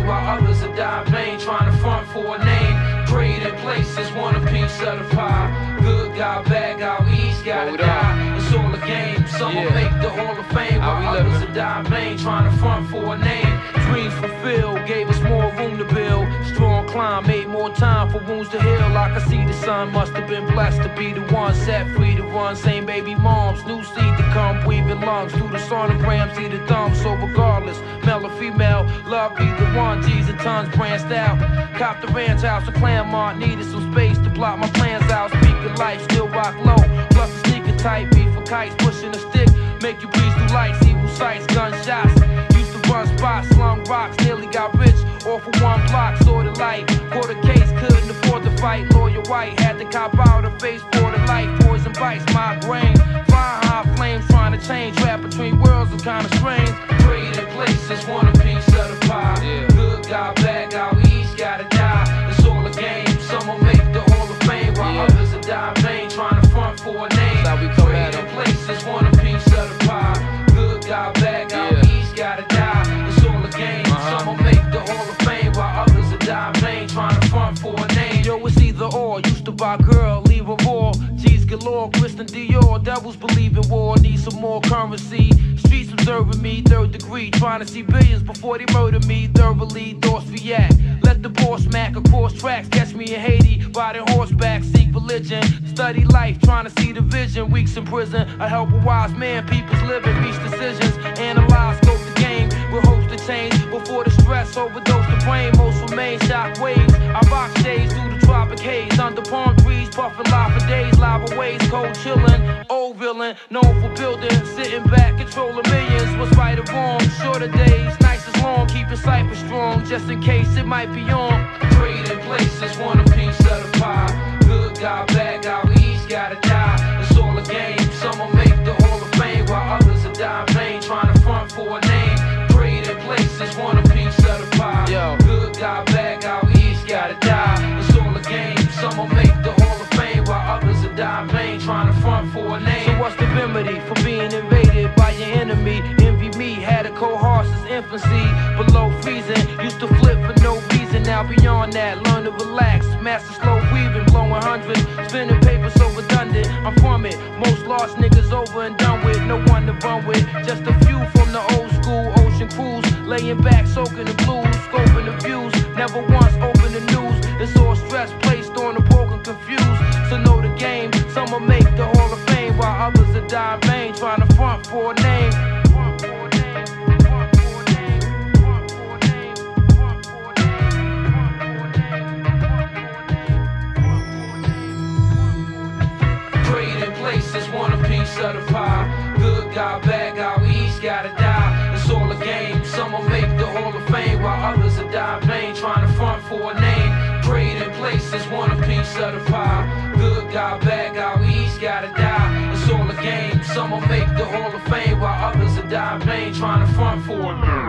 while others are die vain, trying to front for a name. Prayed in places, want a piece of the pie. Good guy, bad guy, we each gotta die. It's all a game, some will make the Hall of Fame, while others are die vain, trying to front for a name. Dreams fulfilled, gave us more room to build. Strong climb, made more time for wounds to heal. I could see the sun, must have been blessed to be the one set free to run. Same baby moms, new seed to come, breathing lungs through the sonogram, see the thumb. So regardless, male or female, love be the one. G's and tons branched out. Cop the ranch house in Claremont, needed some space to block my plans out. Speaking life, still rock low. Plus the sneaker type, beat for kites, pushing a stick, make you breeze through lights, evil sights, gunshots. Used to run spots, slung rocks, nearly got rich off of one block, saw the light. Caught a case, couldn't afford to fight. Lawyer White had to cop out her face for the life. Poison bites, migraine, fire high flames, trying to change. Rap between worlds is kinda strange. Prayed in places, want a piece of the pie. Good guy, bad guy, we each gotta die. It's all a game, some will make the Hall of Fame, while others are die vain, trying to front for a name. Prayed in places, want a piece of the pie. Good guy, bad guy, we each gotta die. It's all a game, some will make the Hall of Fame, while others are die vain, trying to front for a name. Yo, it's either or, used to buy girl, leave a war. G's galore, Christian Dior, devils believe in war, need some more currency. Streets observing me, third degree, trying to see billions before they murder me. Thoroughly, Dorse Fiat, let the boss smack across tracks, catch me in Haiti, riding horseback, seek religion, study life, trying to see the vision. Weeks in prison, I help a wise man, people's living, reach decisions, analyze, scope the game, with hopes to change before the stress overdose the brain. Most remain shock waves. I rock shades through the tropic haze, under palm trees, puffing live for days, live aways, cold chillin', old villain, known for building, sitting back, controlling millions. What's right or wrong? Shorter days, nights is long, keeping cypher strong, just in case it might be on. Prayed in places, want a piece of the pie. Good guy, bad guy, we each gotta die. It's all a game, some will make the Hall of Fame, while others are die vain, trying to front for a name. Prayed in places, want a piece of the pie. Good guy, bad guy, we each gotta die. It's all a game, some will make the Hall of Fame, while others are die vain, trying to front for a name. So what's the remedy for being invaded by your enemy? Envy me, had a cold heart since infancy, below freezing, used to flip for no reason. Now beyond that, learn to relax, master slow weaving, blowing hundreds, spinning paper so redundant. I'm from it, most lost niggas over and done with, no one to run with. Just a few from the old school ocean cruise, laying back, soaking the blues, scoping the views, never once open the news. It's all stress placed on the broken, confused. So know the game, some will make the Hall of Fame, while others are die vain, trying to front for a name. Prayed in places, want a piece of the pie. Good guy, bad guy, we each gotta die. It's all a game, some will make the Hall of Fame, while others are die vain, trying to front for a name. Prayed in places, want a piece of the pie. Good guy, bad guy, we each gotta die. It's all a game, some will make the Hall of Fame, while others are die vain, trying to front for a name.